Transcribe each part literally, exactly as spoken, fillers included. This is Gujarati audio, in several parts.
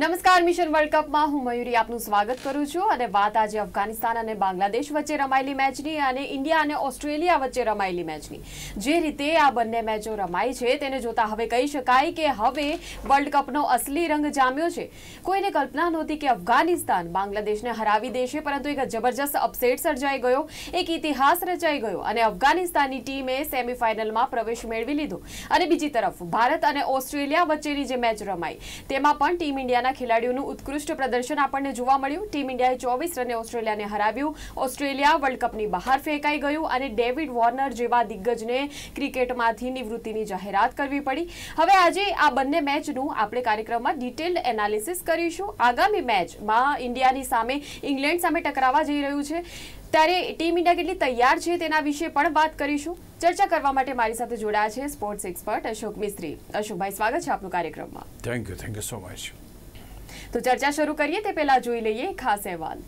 નમસ્કાર મિશન વર્લ્ડ કપમાં હું મયુરી આપનું સ્વાગત કરું છું અને વાત આજે અફઘાનિસ્તાન અને બાંગ્લાદેશ વચ્ચે રમાયેલી મેચની અને ઇન્ડિયા અને ઓસ્ટ્રેલિયા વચ્ચે રમાયેલી મેચની જે રીતે આ બંને મેચો રમાઈ છે તેને જોતા હવે કહી શકાય કે હવે વર્લ્ડ કપનો અસલી રંગ જામ્યો છે। કોઈને કલ્પના નહોતી કે અફઘાનિસ્તાન બાંગ્લાદેશને હરાવી દેશે, પરંતુ એક જબરજસ્ત અપસેટ સર્જાઈ ગયો, એક ઇતિહાસ રચાઈ ગયો અને અફઘાનિસ્તાનની ટીમે સેમીફાઇનલમાં પ્રવેશ મેળવી લીધો। અને બીજી તરફ ભારત અને ઓસ્ટ્રેલિયા વચ્ચેની જે મેચ રમાઈ તેમાં પણ ટીમ ઇન્ડિયા ખેલાડીઓનું ઉત્કૃષ્ટ પ્રદર્શન આપણને જોવા મળ્યું। ટીમ ઇન્ડિયાએ ચોવીસ રને ઓસ્ટ્રેલિયાને હરાવ્યું। ઓસ્ટ્રેલિયા વર્લ્ડ કપની બહાર ફેંકાઈ ગયું અને ડેવિડ વોર્નર જેવા દિગ્ગજને ક્રિકેટમાંથી નિવૃત્તિની જાહેરાત કરવી પડી। હવે આજે આ બંને મેચનું આપણે કાર્યક્રમમાં ડિટેલ્ડ એનાલિસિસ કરીશું। આગામી મેચમાં ઇન્ડિયાની સામે ઇંગ્લેન્ડ સામે ટકરાવવા જઈ રહ્યું છે ત્યારે ટીમ ઇન્ડિયા કેટલી તૈયાર છે તેના વિશે પણ વાત કરીશું। ચર્ચા કરવા માટે મારી સાથે જોડાયા છે સ્પોર્ટ્સ એક્સપર્ટ અશોક મિસ્ત્રી। અશોકભાઈ, સ્વાગત છે આપનું કાર્યક્રમમાં। Thank you thank you so much. તો ચર્ચા શરૂ કરીએ તે પહેલા જોઈ લઈએ ખાસ અહેવાલ।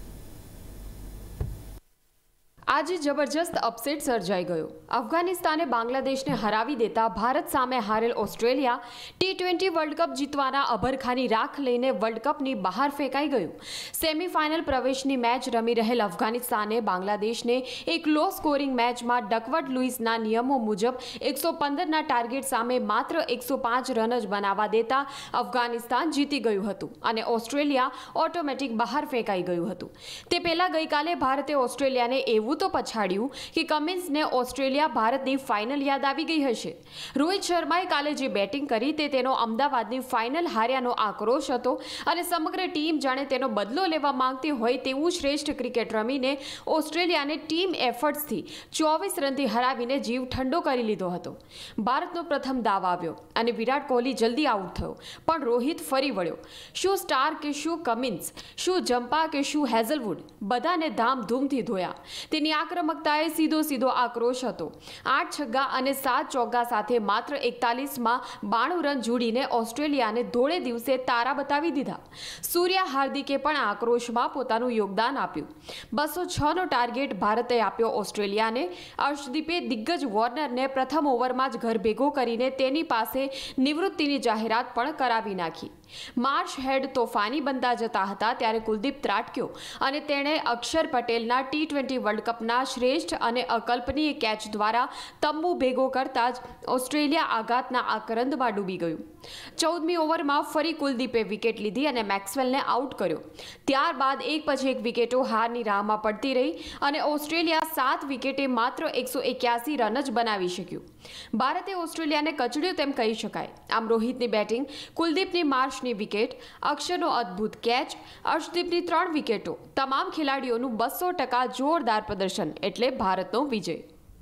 આજે જબરજસ્ત અપસેટ સર્જાઈ ગયો। અફઘાનિસ્તાને બાંગ્લાદેશને હરાવી દેતા ભારત સામે હારેલ Australia T twenty world cup જીતવાના અભરખાની રાખ લઈને વર્લ્ડ કપની બહાર ફેંકાઈ ગયું। સેમીફાઇનલ પ્રવેશની મેચ રમી રહેલ અફઘાનિસ્તાને બાંગ્લાદેશને એક લો સ્કોરિંગ મેચમાં ડકવર્ટ લુઇસના નિયમો મુજબ એકસો પંદરના ટાર્ગેટ સામે માત્ર એકસો પાંચ રન જ બનાવવા દેતા અફઘાનિસ્તાન જીતી ગયું હતું અને ઓસ્ટ્રેલિયા ઓટોમેટિક બહાર ફેંકાઈ ગયું હતું। તે પહેલા ગઈકાલે ભારતે ઓસ્ટ્રેલિયાને એવું તો પછાડ્યું કે કમિન્સને ઓસ્ટ્રેલિયા ભારતની ફાઇનલ યાદ આવી ગઈ હશે। રોહિત શર્માએ કાલે જે બેટિંગ કરી તે તેનો અમદાવાદની ફાઇનલ હાર્યાનો આક્રોશ હતો અને સમગ્ર ટીમ જાણે તેનો બદલો લેવા માંગતી હોય તેવું શ્રેષ્ઠ ક્રિકેટ રમીને ઓસ્ટ્રેલિયાને ટીમ એફર્ટ્સથી ચોવીસ રનથી હરાવીને જીવ ઠંડો કરી લીધો હતો। ભારતનો પ્રથમ દાવ આવ્યો અને વિરાટ કોહલી જલ્દી આઉટ થયો, પણ રોહિત ફરી વળ્યો। શું સ્ટાર કે શું કમિન્સ, શું જમ્પા કે શું હેઝલવુડ, બધાને ધામધૂમથી ધોયા। તેની આક્રમકતાએ સીધો સીધો આક્રોશ હતો। આઠ છગ્ગા અને સાત ચોગ્ગા સાથે માત્ર એકતાલીસમાં બાણું રન જોડીને ઓસ્ટ્રેલિયાને ધોળે દિવસે તારા બતાવી દીધા। સૂર્યા હાર્દિકે પણ આક્રોશમાં પોતાનું યોગદાન આપ્યું। બસો છનો ટાર્ગેટ ભારતે આપ્યો ઓસ્ટ્રેલિયાને। અર્શદીપે દિગ્ગજ વોર્નરને પ્રથમ ઓવરમાં જ ઘર ભેગો કરીને તેની પાસે નિવૃત્તિની જાહેરાત પણ કરાવી નાખી। માર્શ હેડ તોફાની બનતા જતા હતા ત્યારે કુલદીપ ત્રાટક્યો અને તેણે અક્ષર પટેલના ટી ટ્વેન્ટી વર્લ્ડ કપના શ્રેષ્ઠ અને અકલ્પનીય કેચ દ્વારા તંબુ ભેગો કરતા જ ઓસ્ટ્રેલિયા આઘાતના આકરંદમાં ડૂબી ગયું। ચૌદમી ઓવરમાં ફરી કુલદીપે વિકેટ લીધી અને મેક્સવેલને આઉટ કર્યો। ત્યારબાદ એક પછી એક વિકેટો હારની રાહમાં પડતી રહી અને ઓસ્ટ્રેલિયા સાત વિકેટે માત્ર એકસો એક્યાસી રન જ બનાવી શક્યું। ભારતે ઓસ્ટ્રેલિયાને કચડ્યું તેમ કહી શકાય। આમ રોહિતની બેટિંગ, કુલદીપની માર્શ ની વિકેટ, અક્ષરનો અદ્ભુત કેચ, અર્શદીપની ત્રણ વિકેટો, તમામ ખેલાડીઓનું બસો ટકા જોરદાર પ્રદર્શન એટલે ભારતનો વિજય।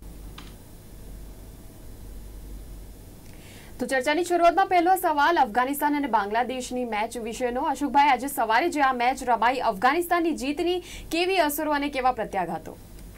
તો ચર્ચાની શરૂઆતમાં પહેલો સવાલ અફઘાનિસ્તાન અને બાંગ્લાદેશની મેચ વિશેનો। અશોકભાઈ, આજે સવારે જે આ મેચ રમાઈ, અફઘાનિસ્તાનની જીતની કેવી અસરો અને કેવા પ્રત્યાઘાતો?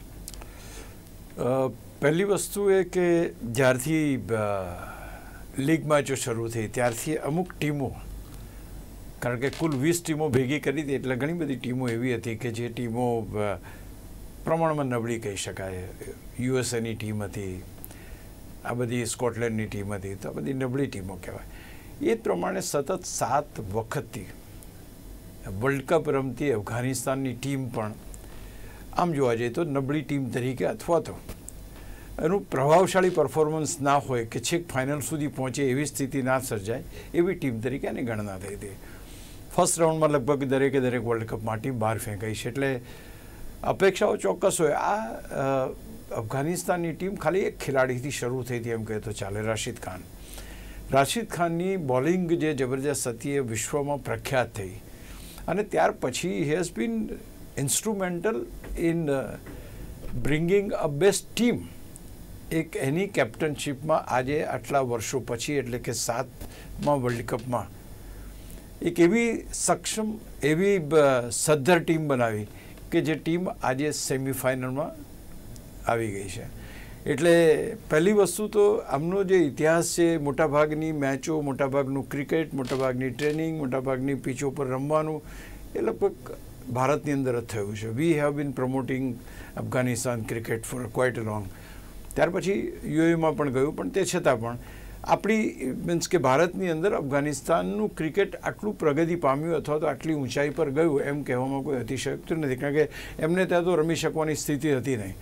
પહેલી વસ્તુ એ કે જ્યારથી લીગ મેચો શરૂ થઈ ત્યારથી અમુક ટીમો, કારણ કે કુલ વીસ ટીમો ભેગી કરી હતી એટલે ઘણી બધી ટીમો એવી હતી કે જે ટીમો પ્રમાણમાં નબળી કહી શકાય। યુએસએની ટીમ હતી, આ બધી સ્કોટલેન્ડની ટીમ હતી, તો આ બધી નબળી ટીમો કહેવાય। એ જ પ્રમાણે સતત સાત વખતથી વર્લ્ડ કપ રમતી અફઘાનિસ્તાનની ટીમ પણ આમ જોવા જઈએ તો નબળી ટીમ તરીકે અથવા તો એનું પ્રભાવશાળી પરફોર્મન્સ ના હોય કે છેક ફાઇનલ સુધી પહોંચે એવી સ્થિતિ ના સર્જાય એવી ટીમ તરીકે એની ગણના થઈ હતી। ફર્સ્ટ રાઉન્ડમાં લગભગ દરેકે દરેક વર્લ્ડ કપમાં ટીમ બહાર ફેંકાઈ છે એટલે અપેક્ષાઓ ચોક્કસ હોય। આ અફઘાનિસ્તાનની ટીમ ખાલી એક ખેલાડીથી શરૂ થઈ હતી એમ કહે તો ચાલે, રાશિદ ખાન। રાશિદ ખાનની બોલિંગ જે જબરજસ્ત હતી એ વિશ્વમાં પ્રખ્યાત થઈ અને ત્યાર પછી he has been instrumental in bringing a best team. એક એની કેપ્ટનશીપમાં આજે આટલા વર્ષો પછી એટલે કે સાતમા વર્લ્ડ કપમાં એક એવી સક્ષમ, એવી સદ્ધર ટીમ બનાવી કે જે ટીમ આજે સેમીફાઇનલમાં આવી ગઈ છે। એટલે પહેલી વસ્તુ તો આમનો જે ઇતિહાસ છે, મોટાભાગની મેચો, મોટાભાગનું ક્રિકેટ, મોટાભાગની ટ્રેનિંગ, મોટાભાગની પીચો પર રમવાનું એ લગભગ ભારતની અંદર જ થયું છે। We have been promoting Afghanistan cricket for quite long. ત્યાર પછી યુએઈમાં પણ ગયું, પણ તે છતાં પણ આપણી મીન્સ કે ભારતની અંદર અફઘાનિસ્તાનનું ક્રિકેટ આટલું પ્રગતિ પામ્યું અથવા તો આટલી ઊંચાઈ પર ગયું એમ કહેવામાં કોઈ અતિશયોક્તિ નથી, કારણ કે એમને ત્યાં તો રમી શકવાની સ્થિતિ હતી નહીં.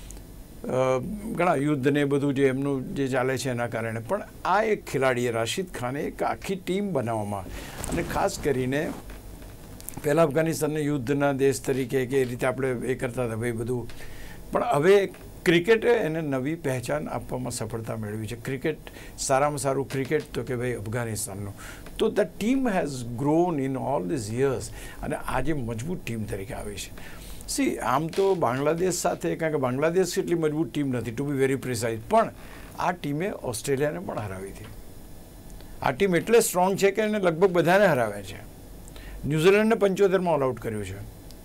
ઘણા યુદ્ધ ને બધું જે એમનું જે ચાલે છે એના કારણે. પણ આ એક ખેલાડીએ રાશિદ ખાને એક આખી ટીમ બનાવવામાં, અને ખાસ કરીને પહેલાં અફઘાનિસ્તાનને યુદ્ધના દેશ તરીકે કે એ રીતે આપણે એ કરતા હતા ભાઈ બધું, પણ હવે ક્રિકેટે એને નવી પહેચાન આપવામાં સફળતા મેળવી છે. ક્રિકેટ સારામાં સારું ક્રિકેટ તો કે ભાઈ અફઘાનિસ્તાનનું. તો the team has grown in all these years, અને આજે મજબૂત ટીમ તરીકે આવી છે. સી આમ તો બાંગ્લાદેશ સાથે, કારણ કે બાંગ્લાદેશ એટલી મજબૂત ટીમ નથી ટુ બી વેરી પ્રિસાઇઝ, પણ આ ટીમે ઓસ્ટ્રેલિયાને પણ હરાવી હતી. આ ટીમ એટલે સ્ટ્રોંગ છે કે એને લગભગ બધાને હરાવે છે. ન્યૂઝીલેન્ડને પંચોતેરમાં ઓલ આઉટ કર્યું છે.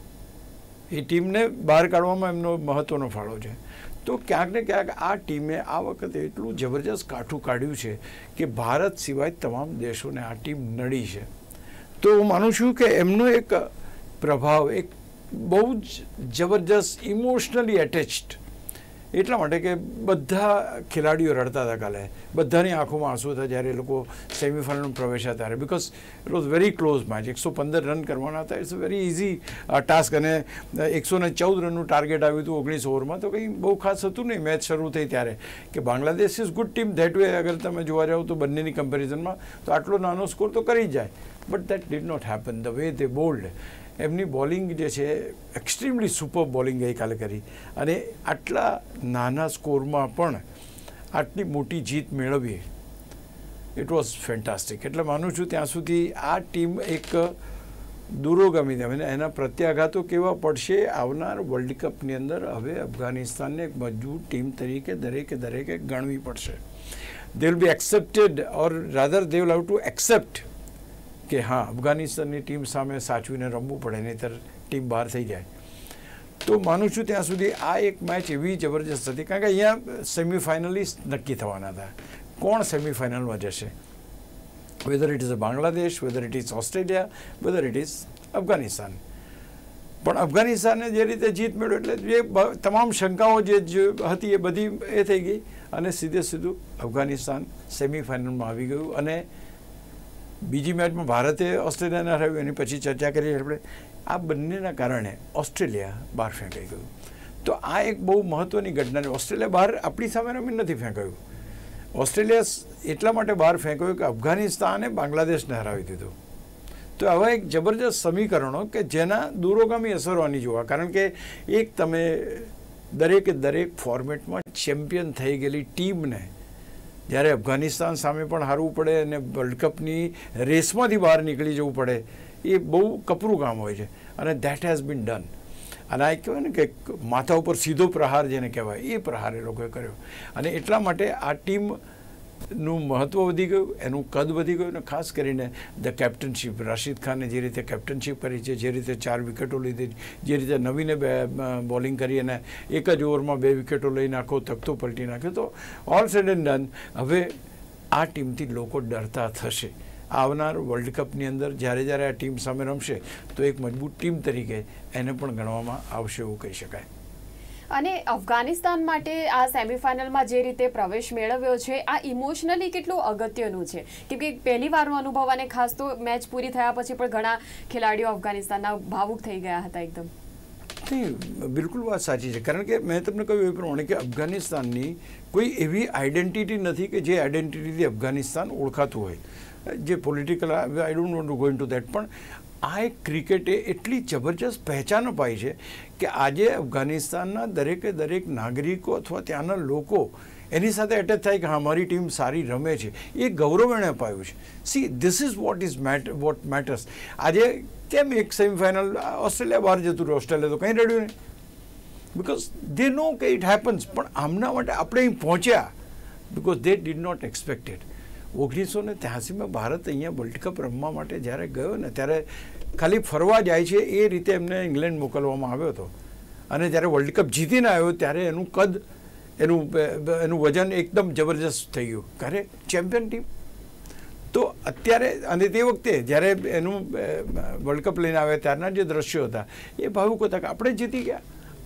એ ટીમને બહાર કાઢવામાં એમનો મહત્ત્વનો ફાળો છે. તો ક્યાંક ને ક્યાંક આ ટીમે આ વખતે એટલું જબરજસ્ત કાઠું કાઢ્યું છે કે ભારત સિવાય તમામ દેશોને આ ટીમ નડી છે. તો હું માનું છું કે એમનો એક પ્રભાવ એક બહુ જ જબરજસ્ત ઇમોશનલી એટેચ્ડ, એટલા માટે કે બધા ખેલાડીઓ રડતા હતા કાલે, બધાની આંખોમાં આંસુ હતા જ્યારે એ લોકો સેમિફાઇનલમાં પ્રવેશ્યા ત્યારે, because it was very close match. એકસો પંદર રન કરવાના હતા. It's a very easy task, અને એકસો ને ચૌદ રનનું ટાર્ગેટ આવ્યું હતું ઓગણીસ ઓવરમાં, તો કંઈ બહુ ખાસ હતું નહીં મેચ શરૂ થઈ ત્યારે. કે Bangladesh is good team that way, અગર તમે જોવા જાઓ તો બંનેની કમ્પેરિઝનમાં તો આટલો નાનો સ્કોર તો કરી જાય, but that did not happen the way they bowled. એમની બોલિંગ જે છે એક્સ્ટ્રીમલી સુપર બોલિંગ ગઈકાલે કરી, અને આટલા નાના સ્કોરમાં પણ આટલી મોટી જીત મેળવી. It was fantastic. એટલે માનું છું ત્યાં સુધી આ ટીમ એક દૂરોગામી અને એના પ્રત્યાઘાતો કેવા પડશે આવનાર વર્લ્ડ કપની અંદર હવે અફઘાનિસ્તાનને એક મજબૂત ટીમ તરીકે દરેકે દરેકે ગણવી પડશે. They will be accepted, or rather they will have to accept કે હા અફઘાનિસ્તાનની ટીમ સામે સાચવીને રમવું પડે, નહીંતર ટીમ બહાર થઈ જાય. તો માનું છું ત્યાં સુધી આ એક મેચ એવી જબરજસ્ત હતી, કારણ કે અહીંયા સેમિફાઇનલિસ્ટ નક્કી થવાના હતા કોણ સેમિફાઇનલમાં જશે. Whether it is a Bangladesh, whether it is Australia, whether it is Afghanistan. પણ અફઘાનિસ્તાને જે રીતે જીત મેળવી એટલે જે તમામ શંકાઓ જે હતી એ બધી એ થઈ ગઈ, અને સીધે સીધું અફઘાનિસ્તાન સેમિફાઇનલમાં આવી ગયું. અને બીજી મેચમાં ભારતે ઓસ્ટ્રેલિયાને હરાવ્યું, એની પછી ચર્ચા કરી આપણે. આ બંનેના કારણે ઓસ્ટ્રેલિયા બહાર ફેંકાઈ ગયું. તો આ એક બહુ મહત્ત્વની ઘટના છે. ઓસ્ટ્રેલિયા બહાર આપણી સામે રમી નથી ફેંકાયું. ઓસ્ટ્રેલિયા એટલા માટે બહાર ફેંકાયું કે અફઘાનિસ્તાને બાંગ્લાદેશને હરાવી દીધું. તો આવા એક જબરજસ્ત સમીકરણો કે જેના દૂરોગામી અસરો આની જોવા, કારણ કે એક તમે દરેકે દરેક ફોર્મેટમાં ચેમ્પિયન થઈ ગયેલી ટીમને જ્યારે અફઘાનિસ્તાન સામે પણ હારવું પડે અને વર્લ્ડ કપની રેસમાંથી બહાર નીકળી જવું પડે, એ બહુ કપરું કામ હોય છે. અને દેટ હેઝ બીન ડન. અને આ કહેવાય ને કે માથા ઉપર સીધો પ્રહાર જેને કહેવાય, એ પ્રહાર એ લોકોએ કર્યો. અને એટલા માટે આ ટીમનું મહત્ત્વ વધી ગયું, એનું કદ વધી ગયું. અને ખાસ કરીને ધ કેપ્ટનશીપ, રાશિદ ખાને જે રીતે કેપ્ટનશીપ કરી છે, જે રીતે ચાર વિકેટો લીધી, જે રીતે નવીને બોલિંગ કરી અને એક જ ઓવરમાં બે વિકેટો લઈને આખો તખતો પલટી નાખ્યો, તો ઓલ સેડ એન્ડ ડન હવે આ ટીમથી લોકો ડરતા થશે. આવનાર વર્લ્ડ કપની અંદર જ્યારે જ્યારે આ ટીમ સામે રમશે તો એક મજબૂત ટીમ તરીકે એને પણ ગણવામાં આવશે એવું કહી શકાય. અને અફઘાનિસ્તાન માટે આ સેમિફાઇનલમાં જે રીતે પ્રવેશ મેળવ્યો છે, આ ઇમોશનલી કેટલું અગત્યનું છે? કેમ કે પહેલી વારનો અનુભવ, અને ખાસ તો મેચ પૂરી થયા પછી પણ ઘણા ખેલાડીઓ અફઘાનિસ્તાનના ભાવુક થઈ ગયા હતા એકદમ. નહીં, બિલકુલ વાત સાચી છે. કારણ કે મેં તમને કહ્યું એ પ્રમાણે કે અફઘાનિસ્તાનની કોઈ એવી આઈડેન્ટિટી નથી કે જે આઈડેન્ટિટીથી અફઘાનિસ્તાન ઓળખાતું હોય. જે political, I don't want to go into that, પણ આ એક ક્રિકેટે એટલી જબરજસ્ત પહેચાન અપાઈ છે કે આજે અફઘાનિસ્તાનના દરેકે દરેક નાગરિકો અથવા ત્યાંના લોકો એની સાથે એટેચ થાય કે હા મારી ટીમ સારી રમે છે, એ ગૌરવ એણે અપાયું છે. See this is what is mat what matters. આજે કેમ એક સેમિફાઇનલ ઓસ્ટ્રેલિયા બહાર જતું રહ્યું, ઓસ્ટ્રેલિયા તો કંઈ રડ્યું નહીં, બિકોઝ દે નો કે ઇટ હેપન્સ. પણ આમના માટે આપણે અહીં પહોંચ્યા because they did not expected. ઓગણીસો ને ત્યાસીમાં ભારત અહીંયા વર્લ્ડ કપ રમવા માટે જ્યારે ગયો ને, ત્યારે ખાલી ફરવા જાય છે એ રીતે એમને ઇંગ્લેન્ડ મોકલવામાં આવ્યો હતો. અને જ્યારે વર્લ્ડ કપ જીતીને આવ્યો ત્યારે એનું કદ, એનું એનું વજન એકદમ જબરજસ્ત થઈ ગયું. ક્યારે ચેમ્પિયન ટીમ. તો અત્યારે, અને તે વખતે જ્યારે એનું વર્લ્ડ કપ લઈને આવ્યા ત્યારના જે દ્રશ્યો હતા એ ભાવુક હતા કે આપણે જીતી ગયા.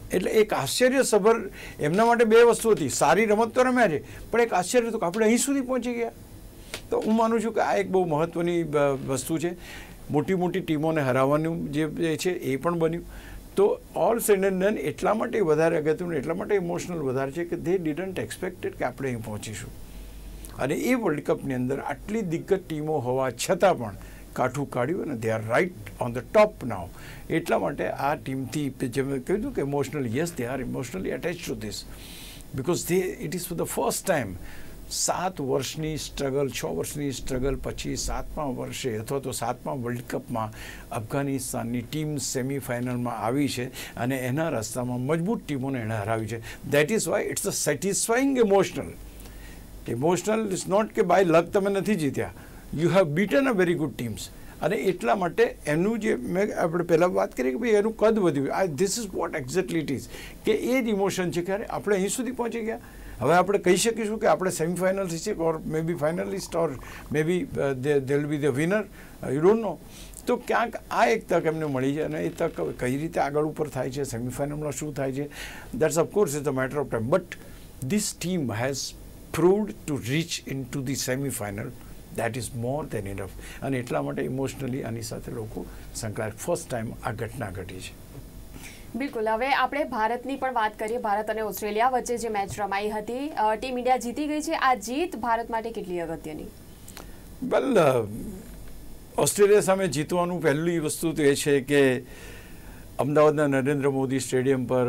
એટલે એક આશ્ચર્યસભર એમના માટે બે વસ્તુ હતી, સારી રમત તો રમ્યા છે, પણ એક આશ્ચર્ય હતું કે આપણે અહીં સુધી પહોંચી ગયા. તો હું માનું છું કે આ એક બહુ મહત્ત્વની વસ્તુ છે. મોટી મોટી ટીમોને હરાવવાનું જે છે એ પણ બન્યું. તો ઓલ સેડ એન્ડ ડન એટલા માટે વધારે અગત્યનું, એટલા માટે ઇમોશનલ વધારે છે કે દે ડિડન્ટ એક્સપેક્ટેડ કે આપણે અહીં પહોંચીશું. અને એ વર્લ્ડ કપની અંદર આટલી દિગ્ગજ ટીમો હોવા છતાં પણ કાઠું કાઢ્યું અને they are right on the top now. એટલા માટે આ ટીમથી જેમ કહ્યું કે emotionally, yes they are emotionally attach to this because they it is for the first time સાત વર્ષની સ્ટ્રગલ, છ વર્ષની સ્ટ્રગલ પછી સાતમા વર્ષે અથવા તો સાતમા વર્લ્ડ કપમાં અફઘાનિસ્તાનની ટીમ સેમિફાઇનલમાં આવી છે અને એના રસ્તામાં મજબૂત ટીમોને એણે હરાવી છે. That is why it's a satisfying emotional. Emotional is not કે બાય લક તમે નથી જીત્યા, you have beaten a very good teams. અને એટલા માટે એનું જે મેં આપણે પહેલાં વાત કરી કે ભાઈ એનું કદ વધ્યું, આ this is what exactly it is, કે એ જ ઇમોશન છે કે આપણે અહીં સુધી પહોંચી ગયા. હવે આપણે કહી શકીશું કે આપણે સેમિફાઇનલિસ્ટ છે or may be finalist or may be they will be the winner, you don't know. તો ક્યાંક આ એક તક એમને મળી છે અને એ તક કઈ રીતે આગળ ઉપર થાય છે, સેમિફાઇનલમાં શું થાય છે, that's of course is a matter of time. But this team has proved to reach in to the semifinal. That is more than enough. અને એટલા માટે ઇમોશનલી આની સાથે લોકો સંકળાય. ફર્સ્ટ ટાઈમ આ ઘટના ઘટી છે. બિલકુલ. હવે આપણે ભારતની પણ વાત કરીએ. ભારત અને ઓસ્ટ્રેલિયા વચ્ચે જે મેચ રમાઈ હતી, ટીમ ઇન્ડિયા જીતી ગઈ છે. આ જીત ભારત માટે કેટલી અગત્યની? વેલ, ઓસ્ટ્રેલિયા સામે જીતવાનું પહેલી વસ્તુ તો એ છે કે અમદાવાદના નરેન્દ્ર મોદી સ્ટેડિયમ પર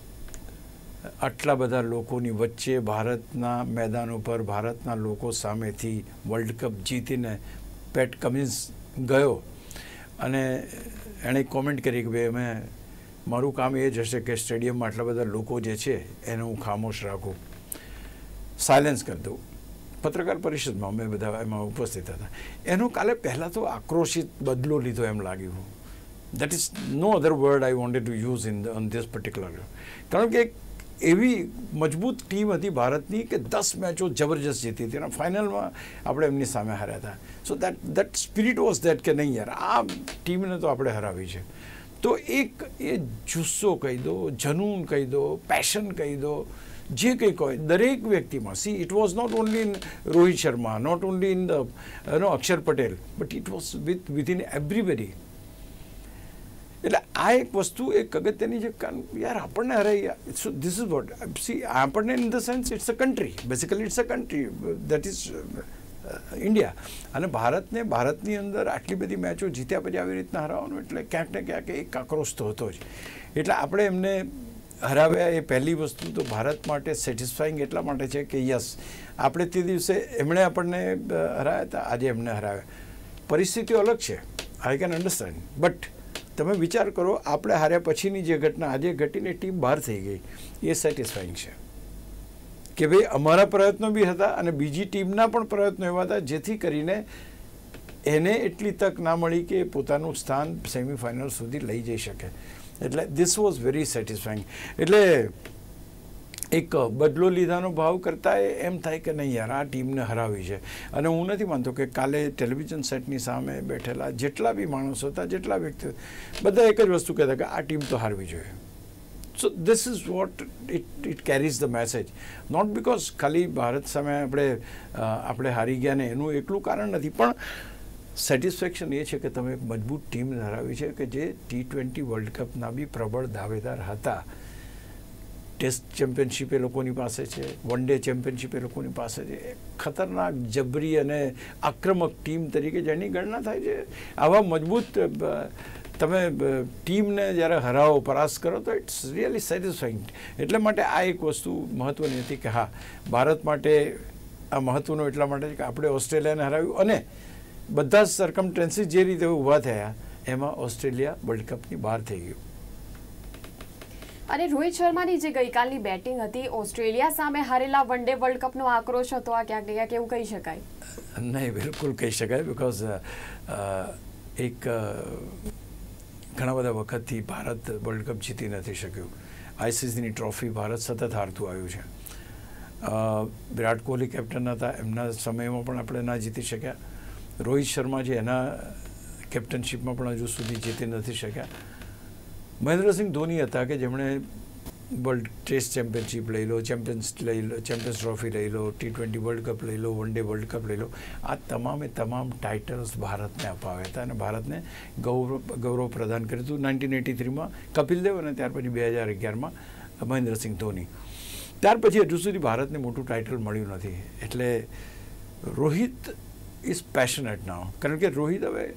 આટલા બધા લોકોની વચ્ચે ભારતના મેદાનો પર ભારતના લોકો સામેથી વર્લ્ડ કપ જીતીને પેટ કમિન્સ ગયો અને એણે કોમેન્ટ કરી કે ભાઈ અમે મારું કામ એ જ હશે કે સ્ટેડિયમમાં આટલા બધા લોકો જે છે એને હું ખામોશ રાખું, સાયલેન્સ કરી દઉં. પત્રકાર પરિષદમાં અમે બધા એમાં ઉપસ્થિત હતા. એનો કાલે પહેલાં તો આક્રોશિત બદલો લીધો એમ લાગ્યું. That is no other word I wanted to use in on this particular. કારણ કે એવી મજબૂત ટીમ હતી ભારતની કે દસ મેચો જબરજસ્ત જીતી હતી અને ફાઇનલમાં આપણે એમની સામે હાર્યા હતા. So that that spirit was that કે નહીં યાર આ ટીમને તો આપણે હરાવી છે. તો એક એ જુસ્સો કહી દો, જનૂન કહી દો, પેશન કહી દો, જે કંઈ કહો દરેક વ્યક્તિમાં. See it was not only in Rohit Sharma, not only in the no Akshar Patel, but it was with within everybody. એટલે આ એક વસ્તુ એક અગત્યની છે. કારણ યાર આપણને હરાઈ, so this is what see આપણને in the sense it's a country, basically it's a country that is India. અને ભારતને ભારતની અંદર આટલી બધી મેચો જીત્યા પછી આવી રીતના હરાવવાનું એટલે ક્યાંક ને ક્યાંક એક આક્રોશ તો હતો જ. એટલે આપણે એમને હરાવ્યા એ પહેલી વસ્તુ તો ભારત માટે સેટિસ્ફાઈંગ એટલા માટે છે કે યસ આપણે તે દિવસે એમણે આપણને હરાવ્યા હતા, આજે એમને હરાવ્યા. પરિસ્થિતિઓ અલગ છે, આઈ કેન અન્ડરસ્ટેન્ડ. બટ તમે વિચાર કરો આપણે હાર્યા પછીની જે ઘટના આજે ઘટીને ટીમ બહાર થઈ ગઈ, એ સેટિસ્ફાઈંગ છે કે ભાઈ અમારા પ્રયત્નો બી હતા અને બીજી ટીમના પણ પ્રયત્નો એવા હતા જેથી કરીને એને એટલી તક ના મળી કે પોતાનું સ્થાન સેમિફાઇનલ સુધી લઈ જઈ શકે. એટલે ધીસ વોઝ વેરી સેટિસ્ફાઈંગ. એટલે એક બદલો લીધાનો ભાવ કરતાં એમ થાય કે નહીં યાર આ ટીમને હરાવી છે. અને હું નથી માનતો કે કાલે ટેલિવિઝન સેટની સામે બેઠેલા જેટલા બી માણસો હતા, જેટલા વ્યક્તિઓ, બધા એક જ વસ્તુ કહેતા કે આ ટીમ તો હારવી જોઈએ. So this is what it it carries the message. Not because ખાલી ભારત સામે આપણે આપણે હારી ગયા ને એનું એકલું કારણ નથી, પણ સેટિસ્ફેક્શન એ છે કે તમે મજબૂત ટીમ ધરાવી છે કે જે ટી ટ્વેન્ટી વર્લ્ડ કપના બી પ્રબળ દાવેદાર હતા. ટેસ્ટ ચેમ્પિયનશિપ એ લોકોની પાસે છે, વન ડે ચેમ્પિયનશિપ એ લોકોની પાસે છે. ખતરનાક, જબરી અને આક્રમક ટીમ તરીકે જેની ગણના થાય છે. આવા મજબૂત તમે ટીમને જ્યારે હરાવો, પરાસ્ત કરો તો ઇટ્સ રિયલી સેટિસ્ફાઈંગ. એટલે માટે આ એક વસ્તુ મહત્ત્વની હતી કે હા ભારત માટે આ મહત્ત્વનું એટલા માટે છે કે આપણે ઓસ્ટ્રેલિયાને હરાવ્યું અને બધા જ સર્કમસ્ટન્સીસ જે રીતે ઊભા થયા એમાં ઓસ્ટ્રેલિયા વર્લ્ડ કપની બહાર થઈ ગયું. અને રોહિત શર્માની જે ગઈકાલની બેટિંગ હતી, ઓસ્ટ્રેલિયા સામે હારેલા વન ડે વર્લ્ડ કપનો આક્રોશ હતો, આ ક્યાંક ક્યાંક એવું કહી શકાય? નહીં, બિલકુલ કહી શકાય. બિકોઝ એક ઘણા બધા વખતથી ભારત વર્લ્ડ કપ જીતી નથી શક્યું. આઈસીસીની ટ્રોફી ભારત સતત હારતું આવ્યું છે. વિરાટ કોહલી કેપ્ટન હતા, એમના સમયમાં પણ આપણે ના જીતી શક્યા. રોહિત શર્મા જે એના કેપ્ટનશીપમાં પણ હજુ સુધી જીતી નથી શક્યા. મહેન્દ્રસિંહ ધોની હતા કે જેમણે વર્લ્ડ ટેસ્ટ ચેમ્પિયનશિપ લઈ લો, ચેમ્પિયન્સ લઈ લો, ચેમ્પિયન્સ ટ્રોફી લઈ લો, ટી ટ્વેન્ટી વર્લ્ડ કપ લઈ લો, વન ડે વર્લ્ડ કપ લઈ લો, આ તમામે તમામ ટાઇટલ્સ ભારતને અપાવ્યા હતા અને ભારતને ગૌરવ ગૌરવ પ્રદાન કર્યું હતું નાઇન્ટીન એટી થ્રીમાં કપિલ દેવ અને ત્યાર પછી બે હજાર અગિયારમાં મહેન્દ્રસિંહ ધોની. ત્યાર પછી હજુ સુધી ભારતને મોટું ટાઇટલ મળ્યું નથી. એટલે રોહિત ઇઝ પેશનેટ નાવ, કારણ કે રોહિત હવે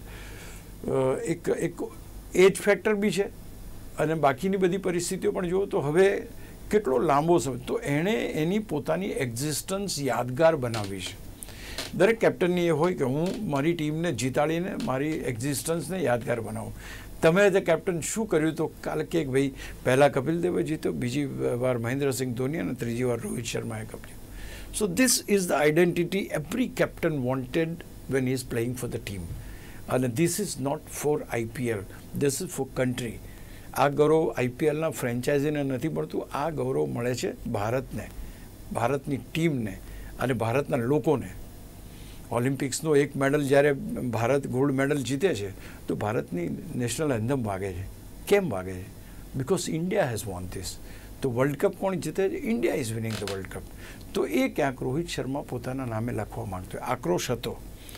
એક એક એજ ફેક્ટર બી છે અને બાકીની બધી પરિસ્થિતિઓ પણ જુઓ તો હવે કેટલો લાંબો સમય, તો એણે એની પોતાની એક્ઝિસ્ટન્સ યાદગાર બનાવી છે. દરેક કેપ્ટનની એ હોય કે હું મારી ટીમને જીતાડીને મારી એક્ઝિસ્ટન્સને યાદગાર બનાવું. તમે એઝ અ કેપ્ટન શું કર્યું? તો કાલે કે ભાઈ પહેલાં કપિલ દેવે જીત્યો, બીજી વાર મહેન્દ્રસિંહ ધોની અને ત્રીજી વાર રોહિત શર્માએ કપ લીધો. So this is the identity every captain wanted when he is playing for the team. અને this is not for IPL, this is for country. આ ગૌરવ આઈપીએલના ફ્રેન્ચાઇઝીને નથી મળતું, આ ગૌરવ મળે છે ભારતને, ભારતની ટીમને અને ભારતના લોકોને. ઓલિમ્પિક્સનો એક મેડલ જ્યારે ભારત ગોલ્ડ મેડલ જીતે છે તો ભારતની નેશનલ એન્થમ વાગે છે. કેમ વાગે છે? Because India has won this. તો વર્લ્ડ કપ કોણ જીતે છે? India is winning the world cup. તો એ ક્યાંક રોહિત શર્મા પોતાના નામે લખવા માંગતો હોય. આક્રોશ હતો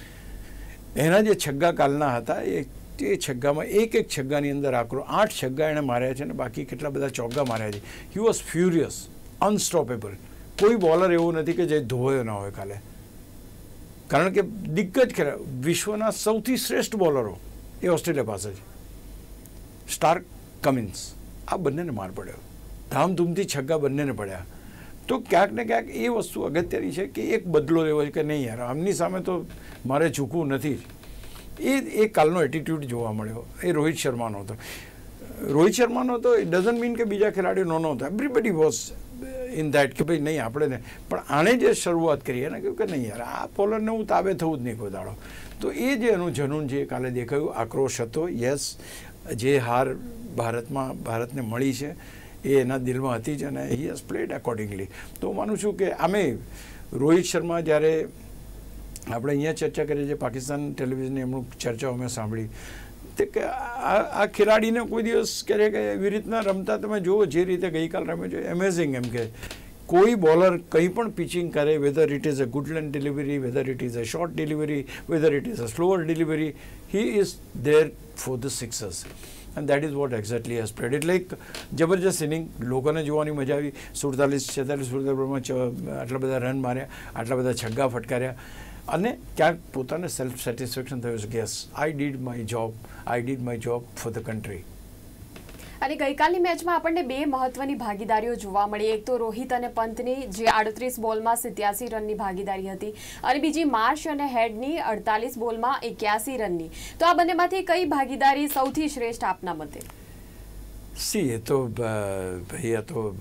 એના. જે છગ્ગા કાલના હતા એ એ છગ્ગામાં એક એક છગ્ગાની અંદર આક્રો આઠ છગ્ગા એણે માર્યા છે અને બાકી કેટલા બધા ચોગ્ગા માર્યા છે. He was furious, unstoppable. કોઈ બોલર એવું નથી કે જે ધોવાયો ના હોય કાલે, કારણ કે દિગ્ગજ ખેલા વિશ્વના સૌથી શ્રેષ્ઠ બોલરો એ ઓસ્ટ્રેલિયા પાસે છે. સ્ટાર્ક, કમિન્સ, આ બંનેને માર પડ્યો, ધામધૂમથી છગ્ગા બંનેને પડ્યા. તો ક્યાંક ને ક્યાંક એ વસ્તુ અગત્યની છે કે એક બદલો લેવો છે કે નહીં યાર આમની સામે તો મારે ઝૂકવું નથી. એ એ કાલનો એટીટ્યૂડ જોવા મળ્યો એ રોહિત શર્માનો હતો. રોહિત શર્માનો તો ઇટ ડઝન્ટ મીન કે બીજા ખેલાડીઓ નો હતો. એવરીબડી વોઝ ઇન દેટ કે ભાઈ નહીં આપણે ને, પણ આણે જે શરૂઆત કરી એને કહ્યું કે નહીં યાર આ બોલરને હું તાબે થવું જ નહીં કોઈ દાડો. તો એ જે એનું જનૂન જે કાલે દેખાયું, આક્રોશ હતો. યસ, જે હાર ભારતમાં ભારતને મળી છે એ એના દિલમાં હતી જ અને હી હેઝ પ્લેડ એકોર્ડિંગલી. તો હું માનું છું કે આમે રોહિત શર્મા જ્યારે આપણે અહીંયા ચર્ચા કરીએ છીએ, પાકિસ્તાન ટેલિવિઝનની એમનું ચર્ચાઓ મેં સાંભળી તે કે આ આ ખેલાડીને કોઈ દિવસ કહે કે એવી રીતના રમતા તમે જુઓ જે રીતે ગઈકાલ રમ્યો છે, એમેઝિંગ. એમ કે કોઈ બોલર કંઈ પણ પિચિંગ કરે, whether it is a good length delivery, whether it is a short delivery, whether it is a slower delivery, he is there for the sixers. And that is what exactly has played. એટલે એક જબરજસ્ત ઇનિંગ, લોકોને જોવાની મજા આવી. સુડતાલીસ છેતાલીસ સુડતાલીસમાં આટલા બધા રન માર્યા, આટલા બધા છગ્ગા ફટકાર્યા અને ક્યાંક પોતાને સેલ્ફ સેટિસ્ફેક્શન થયું છે કે yes I did my job, I did my job for the country. અને ગઈકાલની મેચમાં આપણને બે મહત્વની ભાગીદારીઓ જોવા મળી. એક તો રોહિત અને પંતની જે આડત્રીસ બોલમાં સિત્યાસી રનની ભાગીદારી હતી અને બીજી માર્શ અને હેડની અડતાલીસ બોલમાં એક્યાસી રનની. તો આ બંનેમાંથી કઈ ભાગીદારી સૌથી શ્રેષ્ઠ આપના મતે? સી એ તો ભાઈ આ તો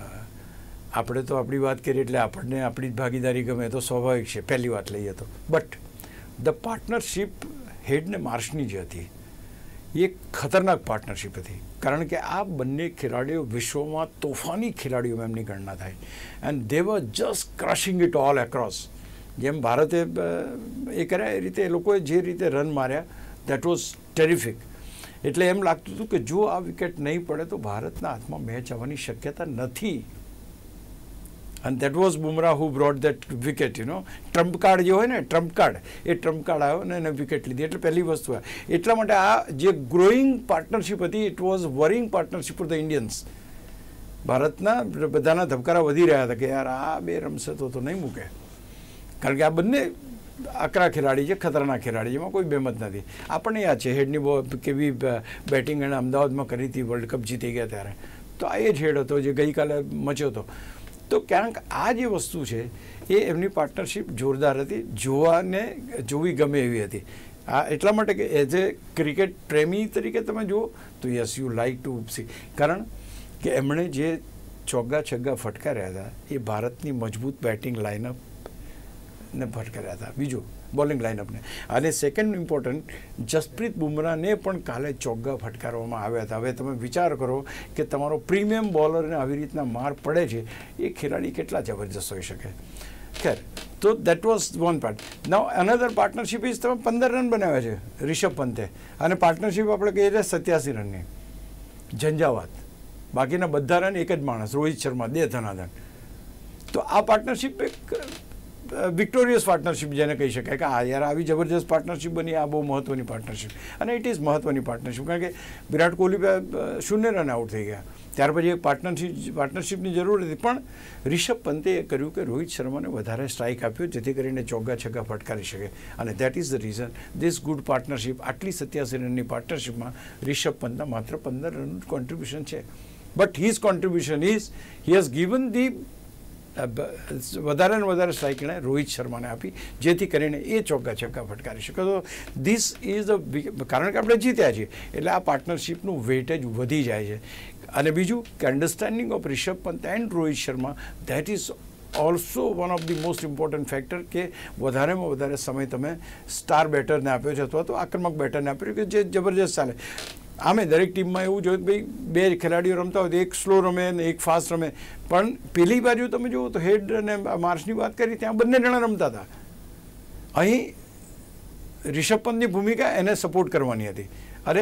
આપણે તો આપણી વાત કરીએ એટલે આપણને આપણી જ ભાગીદારી ગમે તો સ્વાભાવિક છે, પહેલી વાત લઈએ તો. બટ ધ પાર્ટનરશિપ હેડને માર્શની જે હતી એ ખતરનાક પાર્ટનરશિપ હતી, કારણ કે આ બંને ખેલાડીઓ વિશ્વમાં તોફાની ખેલાડીઓમાં એમની ગણના થાય. And they were just crushing it all across. જેમ ભારતે એ કર્યા એ રીતે એ લોકોએ જે રીતે રન માર્યા દેટ વોઝ ટેરિફિક. એટલે એમ લાગતું હતું કે જો આ વિકેટ નહીં પડે તો ભારતના હાથમાં મેચ આવવાની શક્યતા નથી. અને that was Bumrah who brought that wicket. You know trump card જે હોય ને, ટ્રમ્પ કાર્ડ, એ ટ્રમ્પ કાર્ડ આવ્યો ને એને વિકેટ લીધી. એટલે પહેલી વસ્તુ આ. એટલા માટે આ જે ગ્રોઈંગ પાર્ટનરશિપ હતી it was worrying partnership for the Indians. ભારતના બધાના ધબકારા વધી રહ્યા હતા કે યાર આ બે રમશે તો તો નહીં મૂકે, કારણ કે આ બંને આકરા ખેલાડી છે, ખતરનાક ખેલાડી, જેમાં કોઈ બેમત નથી. આપણને યાદ છે હેડની બહુ કેવી બેટિંગ એણે અમદાવાદમાં કરી હતી વર્લ્ડ કપ જીતી ગયા ત્યારે. તો આ એ જ હેડ હતો જે ગઈકાલે મચ્યો હતો. તો ક્યાંક આ જે વસ્તુ છે એ એમની પાર્ટનરશિપ જોરદાર હતી, જોવાને જોવી ગમે એવી હતી. આ એટલા માટે કે એઝ એ ક્રિકેટ પ્રેમી તરીકે તમે જુઓ તો yes you like to see, કારણ કે એમણે જે ચોગ્ગા છગ્ગા ફટકાર્યા હતા એ ભારતની મજબૂત બેટિંગ લાઇનઅપને ફટકાર્યા હતા, બીજું બોલિંગ લાઇનઅપને. અને સેકન્ડ ઇમ્પોર્ટન્ટ, જસપ્રીત બુમરાહને પણ કાલે ચોગ્ગા ફટકારવામાં આવ્યા હતા. હવે તમે વિચાર કરો કે તમારો પ્રીમિયમ બોલરને આવી રીતના માર પડે છે, એ ખેલાડી કેટલા જબરજસ્ત હોઈ શકે. ખેર, તો that was one part. Now another partnership is તમે પંદર રન બનાવ્યા છે રિષભ પંતે, અને પાર્ટનરશિપ આપણે કહીએ છીએ સત્યાસી રનની. ઝંઝાવાત બાકીના બધા રન એક જ માણસ રોહિત શર્મા દે ધનાધન. તો આ પાર્ટનરશિપ એક વિક્ટોરિયસ પાર્ટનરશિપ જેને કહી શકાય કે આ યાર આવી જબરજસ્ત પાર્ટનરશિપ બની, આ બહુ મહત્ત્વની પાર્ટનરશિપ, અને ઇટ ઇઝ મહત્ત્વની પાર્ટનરશિપ. કારણ કે વિરાટ કોહલી શૂન્ય રન આઉટ થઈ ગયા, ત્યાર પછી એક પાર્ટનરશિપ પાર્ટનરશિપની જરૂર હતી, પણ રિષભ પંતે એ કર્યું કે રોહિત શર્માને વધારે સ્ટ્રાઇક આપ્યો જેથી કરીને ચોગ્ગા છગ્ગા ફટકારી શકે, અને that is the reason this good partnership. આટલી સત્યાસી રનની પાર્ટનરશિપમાં રિષભ પંતના માત્ર પંદર રનનું કોન્ટ્રીબ્યુશન છે, but his contribution is he has given the વધારે ને વધારે સ્ટ્રાઇક એણે રોહિત શર્માને આપી જેથી કરીને એ ચોગ્ગા છગ્ગા ફટકારી શકે. તો ધીસ ઇઝ અ, કારણ કે આપણે જીત્યા છીએ એટલે આ પાર્ટનરશિપનું વેટેજ વધી જાય છે. અને બીજું કે understanding of Rishabh Pant and Rohit Sharma, that is also one of the most important factor કે વધારેમાં વધારે સમય તમે સ્ટાર બેટરને આપ્યો છે અથવા તો આક્રમક બેટરને આપ્યો કે જે જબરજસ્ત ચાલે. આમે દરેક ટીમમાં એવું જોયું કે ભાઈ બે ખેલાડીઓ રમતા હોય તો એક સ્લો રમે ને એક ફાસ્ટ રમે, પણ પેલી બાજુ તમે જુઓ તો હેડ અને માર્શની વાત કરી ત્યાં બંને જણા રમતા હતા. અહીં રિષભ પંતની ભૂમિકા એને સપોર્ટ કરવાની હતી અને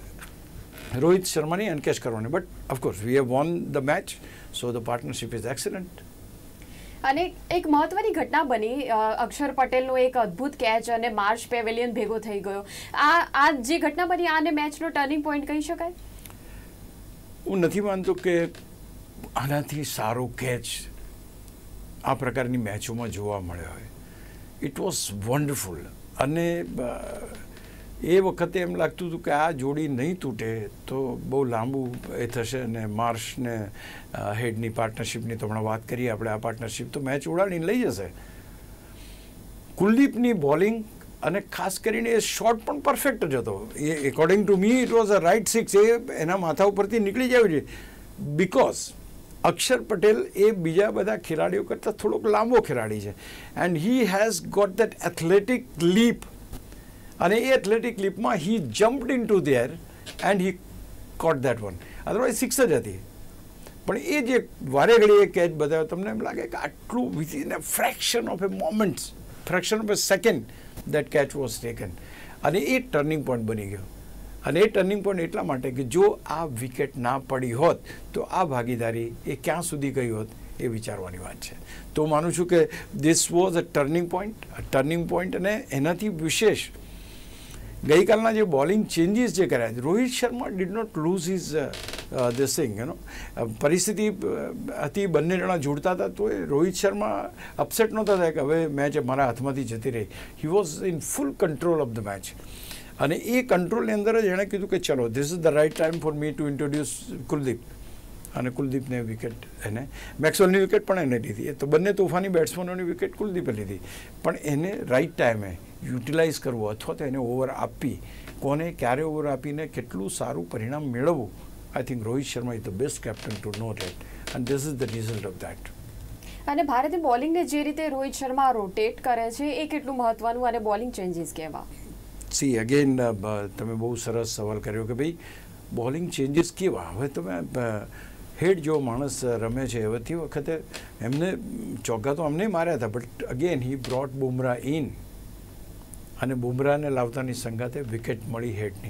રોહિત શર્માની એનકેશ કરવાની, but of course we have won the match, so the partnership is excellent. અને એક મહત્વની ઘટના બની, અક્ષર પટેલનો એક અદ્ભુત કેચ અને માર્શ પેવેલિયન ભેગો થઈ ગયો. આ આ જે ઘટના બની આને મેચનો ટર્નિંગ પોઈન્ટ કહી શકાય? હું નથી માનતો કે આનાથી સારો કેચ આ પ્રકારની મેચોમાં જોવા મળ્યો હોય. It was wonderful. અને એ વખતે એમ લાગતું હતું કે આ જોડી નહીં તૂટે તો બહુ લાંબુ એ થશે, અને માર્શ ને હેડની પાર્ટનરશિપની તો હમણાં વાત કરીએ આપણે, આ પાર્ટનરશિપ તો મેચ ઉડાડીને લઈ જશે. કુલદીપની બોલિંગ અને ખાસ કરીને એ શોટ પણ પરફેક્ટ જ હતો. એ according to me it was a right six. એ એના માથા ઉપરથી નીકળી જાય છે બિકોઝ અક્ષર પટેલ એ બીજા બધા ખેલાડીઓ કરતાં થોડોક લાંબો ખેલાડી છે, and he has got that athletic leap, અને એ એથ્લેટિક લીપમાં he jumped into there and he caught that one. Otherwise six જ હતી, પણ એ જે વારે ઘડી એ કેચ બતાવ્યો તમને એમ લાગે કે આટલું within a fraction of a moment, fraction of a second that catch was taken, અને એ ટર્નિંગ પોઈન્ટ બની ગયો. અને એ ટર્નિંગ પોઈન્ટ એટલા માટે કે જો આ વિકેટ ના પડી હોત તો આ ભાગીદારી એ ક્યાં સુધી ગઈ હોત એ વિચારવાની વાત છે. તો માનું છું કે this was a turning point, turning point. અને એનાથી વિશેષ ગઈકાલના જે બોલિંગ ચેન્જીસ જે કર્યા, Rohit Sharma did not lose his this thing, you know. પરિસ્થિતિ હતી બંને જણા જોડતા હતા તો એ રોહિત શર્મા અપસેટ નહોતા થાય કે હવે મેચ મારા હાથમાંથી જતી રહી. He was in full control of the match, અને એ કંટ્રોલની અંદર જ એણે કીધું કે ચલો this is the right time for me to introduce Kuldeep, અને કુલદીપને વિકેટ એને મેક્સવેલની વિકેટ પણ એને લીધી. એ તો બંને તોફાની બેટ્સમેનોની વિકેટ કુલદીપે લીધી, પણ એને રાઇટ ટાઈમે યુટિલાઇઝ કરવો અથવા તો એને ઓવર આપી, કોને ક્યારે ઓવર આપીને કેટલું સારું પરિણામ મેળવવું, I think Rohit Sharma is the best captain to know that, and this is the result of that. અને ભારતીય બોલિંગને જે રીતે રોહિત શર્મા રોટેટ કરે છે એ કેટલું મહત્વનું, અને બોલિંગ ચેન્જીસ કેવા? સી અગેન તમે બહુ સરસ સવાલ કર્યો કે ભાઈ બોલિંગ ચેન્જીસ કેવા. હવે તમે હેડ જો માણસ રમે છે હવે તે વખતે એમને ચોગ્ગા તો અમને માર્યા હતા, but again he brought Bumrah in, અને બુમરાહને લાવતાની સંગાતે વિકેટ મળી હેડની,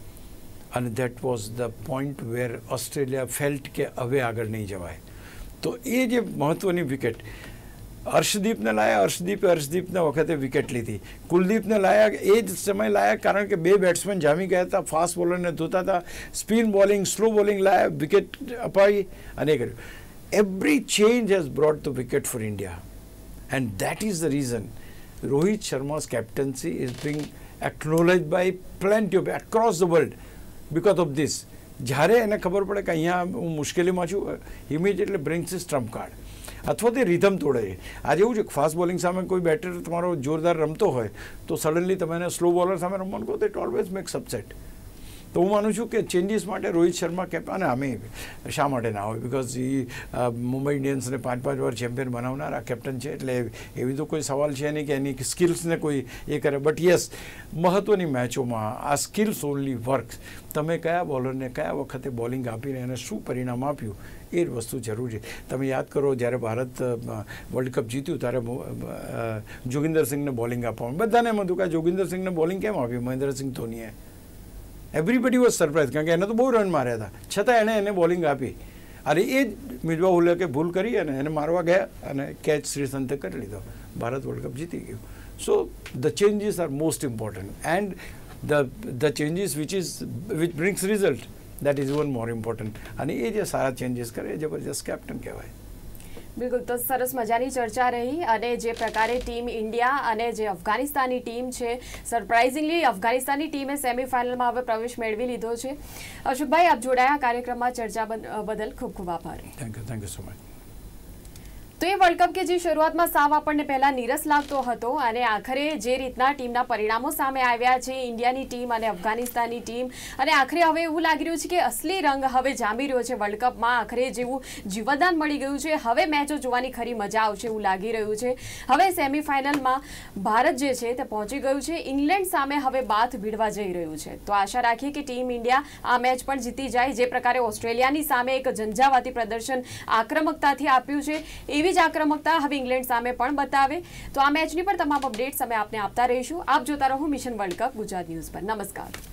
અને that was the point where Australia felt કે હવે આગળ નહીં જવાય. તો એ જે મહત્ત્વની વિકેટ હર્ષદીપને લાયા, હર્ષદીપે હર્ષદીપના વખતે વિકેટ લીધી, કુલદીપને લાયા એ જ સમય લાયા કારણ કે બે બેટ્સમેન જામી ગયા હતા, ફાસ્ટ બોલરને ધોતા હતા, સ્પિન બોલિંગ સ્લો બોલિંગ લાયા, વિકેટ અપાવી અને કર્યું. Every change has brought the wicket for India, and that is the reason Rohit Sharma's captaincy is being acknowledged by plenty of across the world because of this. જ્યારે એને ખબર પડે કે અહીંયા હું મુશ્કેલીમાં છું, immediately brings is trump card, અથવા તે રિધમ તોડે છે. આજે એવું છે કે ફાસ્ટ બોલિંગ સામે કોઈ બેટર તમારો જોરદાર રમતો હોય તો સડનલી તમે એને સ્લો બોલર સામે રમવાનું કહો તો ઇટ ઓલવેઝ મેક્સ અપસેટ. તો હું માનું છું કે ચેન્જીસ માટે રોહિત શર્મા કેપ, અને અમે શા માટે ના હોય, બિકોઝ એ મુંબઈ ઇન્ડિયન્સને પાંચ પાંચ વાર ચેમ્પિયન બનાવનાર આ કેપ્ટન છે, એટલે એવી તો કોઈ સવાલ છે નહીં કે એની સ્કિલ્સને કોઈ એ કરે. બટ યસ, મહત્ત્વની મેચોમાં આ સ્કિલ્સ ઓનલી વર્ક્સ. તમે કયા બોલરને કયા વખતે બોલિંગ આપીને એને શું પરિણામ આપ્યું એ વસ્તુ જરૂર છે. તમે યાદ કરો જ્યારે ભારત વર્લ્ડ કપ જીત્યું ત્યારે જોગિંદર સિંહને બોલિંગ આપવામાં બધાને એમ હતું કે જોગિંદર સિંહને બોલિંગ કેમ આપ્યું મહેન્દ્રસિંહ ધોનીએ, એવરીબડી વોઝ સરપ્રાઇઝ, કારણ કે એને તો બહુ રન માર્યા હતા, છતાં એણે એને બોલિંગ આપી અને એ જ મિસબા ઉલ હકે ભૂલ કરી અને એને મારવા ગયા અને કેચ શ્રીસંતે કરી લીધો, ભારત વર્લ્ડ કપ જીતી ગયું. So the changes are most important and the the changes which is which brings result that is even more important. અને એ જે સારા ચેન્જીસ કરે એ જબરજસ્ત કેપ્ટન કહેવાય. બિલકુલ, તો સરસ મજાની ચર્ચા રહી અને જે પ્રકારે ટીમ ઇન્ડિયા અને જે અફઘાનિસ્તાનની ટીમ છે, સરપ્રાઇઝિંગલી અફઘાનિસ્તાનની ટીમે સેમીફાઇનલમાં હવે પ્રવેશ મેળવી લીધો છે. અશોકભાઈ, આપ જોડાયા કાર્યક્રમમાં, ચર્ચા બદલ ખૂબ ખૂબ આભાર. Thank you thank you so much. તો એ વર્લ્ડ કપ કે જે શરૂઆતમાં સાવ આપણને પહેલા નીરસ લાગતો હતો અને આખરે જે રીતના ટીમના પરિણામો સામે આવ્યા છે, ઇન્ડિયાની ટીમ અને અફઘાનિસ્તાનની ટીમ, અને આખરે હવે એવું લાગી રહ્યું છે કે અસલી રંગ હવે જામી રહ્યો છે વર્લ્ડ કપમાં, આખરે જેવું જીવનદાન મળી ગયું છે. હવે મેચો જોવાની ખરી મજા આવશે એવું લાગી રહ્યું છે. હવે સેમીફાઇનલમાં ભારત જે છે તે પહોંચી ગયું છે, ઇંગ્લેન્ડ સામે હવે બાથ ભીડવા જઈ રહ્યું છે. તો આશા રાખીએ કે ટીમ ઇન્ડિયા આ મેચ પણ જીતી જાય. જે પ્રકારે ઓસ્ટ્રેલિયાની સામે એક ઝંઝાવાતી પ્રદર્શન આક્રમકતાથી આપ્યું છે, એવી જ આક્રમકતા હવે ઇંગ્લેન્ડ સામે પણ બતાવે. તો આ મેચની પણ તમામ અપડેટ્સ અમે આપને આપતા રહીશું. આપ જોતા રહો mission world cup Gujarat news પર. નમસ્કાર.